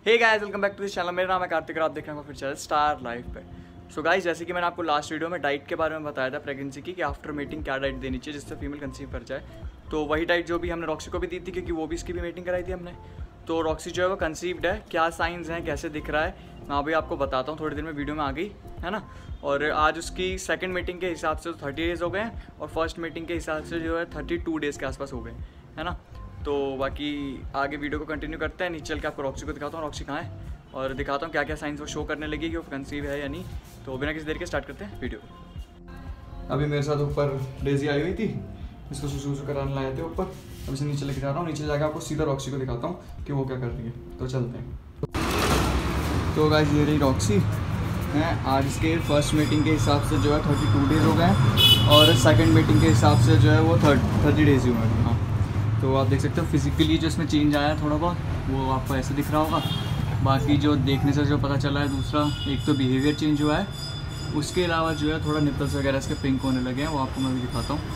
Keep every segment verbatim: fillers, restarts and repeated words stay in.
Hey guys, welcome back to the channel. मेरा नाम है कार्तिक और आप देख रहे हैं फिर चैनल स्टार लाइफ पे। सो गाइस, जैसे कि मैंने आपको लास्ट वीडियो में डाइट के बारे में बताया था प्रेगनेंसी की कि आफ्टर मीटिंग क्या डाइट देनी चाहिए जिससे फीमेल कंसीव कर जाए, तो वही डाइट जो भी हमने रॉक्सी को भी दी थी क्योंकि वो भी इसकी भी मीटिंग कराई थी हमने। तो रॉक्सी जो है वो कंसीव्ड है, क्या साइंस हैं, कैसे दिख रहा है, मैं अभी आपको बताता हूँ। थोड़ी देर में वीडियो में आ गई है ना। और आज उसकी सेकंड मीटिंग के हिसाब से थर्टी डेज़ हो गए हैं और फर्स्ट मीटिंग के हिसाब से जो है थर्टी टू डेज़ के आसपास हो गए है ना। तो बाकी आगे वीडियो को कंटिन्यू करते हैं। नीचे चल के आपको रॉक्सी को दिखाता हूँ, रॉक्सी कहाँ है और दिखाता हूँ क्या क्या साइंस वो शो करने लगी कि वो कंसीव है या नहीं। तो बिना किसी देर के स्टार्ट करते हैं वीडियो। अभी मेरे साथ ऊपर डेजी आई हुई थी, इसको सुसु सुसु कराने लाए थे ऊपर। अब इसे नीचे लेके जा रहा हूँ, नीचे जाकर आपको सीधा रॉक्सी को दिखाता हूँ कि वो क्या कर रही है। तो चलते हैं। तो गाइस, ये रही रॉक्सी है। आज इसके फर्स्ट मीटिंग के हिसाब से जो है थर्टी टू डेज़ हो गए हैं और सेकेंड मीटिंग के हिसाब से जो है वो थर्ट थर्टी डेज़ ही हुए हैं। हाँ, तो आप देख सकते हो फिजिकली जो इसमें चेंज आया है थोड़ा बहुत, वो आपको ऐसे दिख रहा होगा। बाकी जो देखने से जो पता चला है, दूसरा एक तो बिहेवियर चेंज हुआ है, उसके अलावा जो है थोड़ा निपल्स वगैरह इसके पिंक होने लगे हैं, वो आपको मैं भी दिखाता हूँ।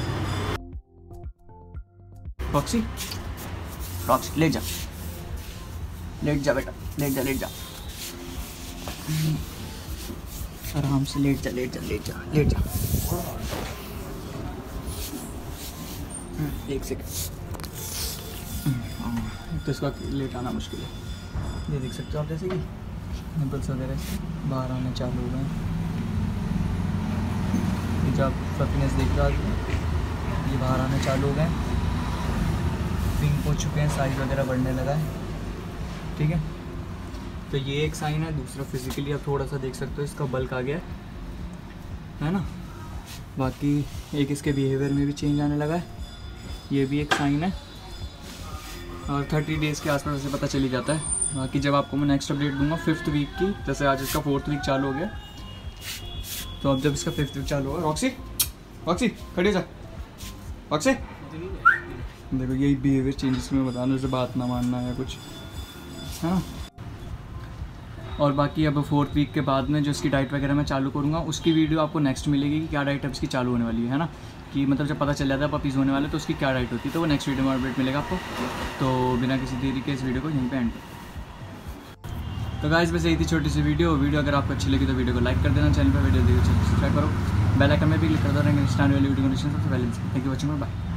रॉक्सी, रॉक्सी लेट जा, लेट जा बेटा, लेट जा, लेट जा, आराम से लेट जा, लेट जा, लेट जा, लेट जा। एक सेकंड, तो इसका लेट आना मुश्किल है। ये देख सकते हो आप, जैसे कि निपल्स वगैरह बाहर आने चालू हो गए हैं। ये जो आप फ्लफीनेस देख रहे हो, ये बाहर आने चालू हो गए, पिंक हो चुके हैं, साइज वगैरह बढ़ने लगा है। ठीक है, तो ये एक साइन है। दूसरा फिजिकली आप थोड़ा सा देख सकते हो, इसका बल्क आ गया है, है ना। बाकी एक इसके बिहेवियर में भी चेंज आने लगा है, ये भी एक साइन है। और थर्टी डेज़ के आसपास से पता चल ही जाता है। बाकी जब आपको मैं नेक्स्ट अपडेट दूंगा फिफ्थ वीक की, जैसे आज इसका फोर्थ वीक चालू हो गया, तो अब जब इसका फिफ्थ वीक चालू होगा। रॉक्सी, रॉक्सी खड़ी जा, रॉक्सी देखो यही बिहेवियर चेंजेस में बताना, जैसे बात ना मानना या कुछ, है ना। और बाकी अब फोर्थ वीक के बाद में जो इसकी डाइट वगैरह मैं चालू करूँगा, उसकी वीडियो आपको नेक्स्ट मिलेगी कि क्या डाइट अब इसकी चालू होने वाली है ना। कि मतलब जब पता चल जाता है पपीज़ होने वाले तो उसकी क्या डाइट होती है, तो वो नेक्स्ट वीडियो में अपडेट मिलेगा आपको। तो बिना किसी देरी के इस वीडियो को यहीं पे एंड। तो गाइस, बस यही थी छोटी सी वीडियो। वीडियो अगर आपको अच्छी लगी तो वीडियो को लाइक कर देना, चैनल पर वीडियो देखिए सब्सक्राइब करो, बेल आइकन में भी क्लिक कर देना, नेक्स्ट आने वाली वीडियो को सबसे पहले। Thank you watching, bye.